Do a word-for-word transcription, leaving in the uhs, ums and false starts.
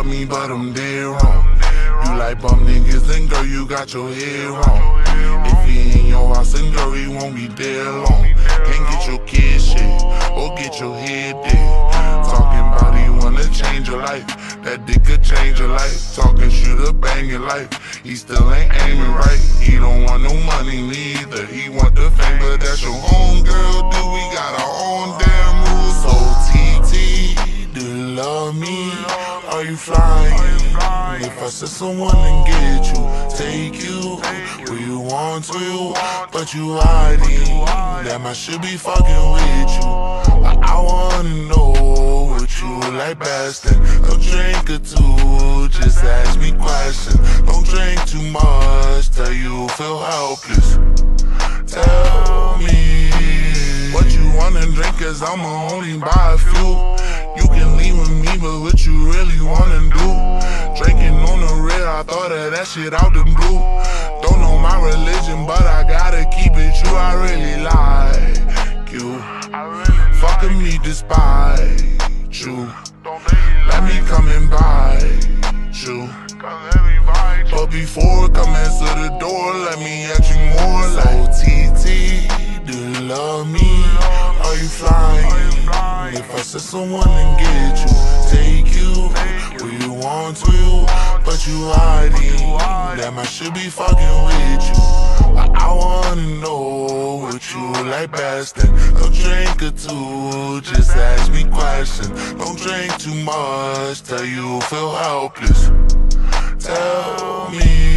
love me, but I'm dead wrong. You like bum niggas, then girl, you got your head wrong. If he in your house, then girl, he won't be there long. Can't get your kids shit, or get your head dead. Talking about he wanna change your life, that dick could change your life. Talking shit to bang your life, he still ain't aiming right. He don't want no money neither, he want the fame, but that's your own girl, dude. We got our own damn rules. So T T, do you love me? Are you flying? If I said someone and get you, take you where you want to, but you hiding. Damn, I should be fucking with you. I, I wanna know what you like best, and don't drink or two, just ask me questions. Don't drink too much, till you feel helpless. Tell me what you wanna drink, cause I'ma only buy a few. You can leave with me, but what you really wanna do? Drinking on the real, I thought of that shit out the blue. Don't know my religion, but I gotta keep it true. I really like you, fucking me despite you. Let me come and bite you, but before coming to the door, let me ask you more. Like T T, do you love me? Are you flying? If I said someone and get you, take you where you want to, but you hiding. Damn, I should be fucking with you. I, I wanna know what you like best, and don't drink or two, just ask me questions. Don't drink too much, till you feel helpless. Tell me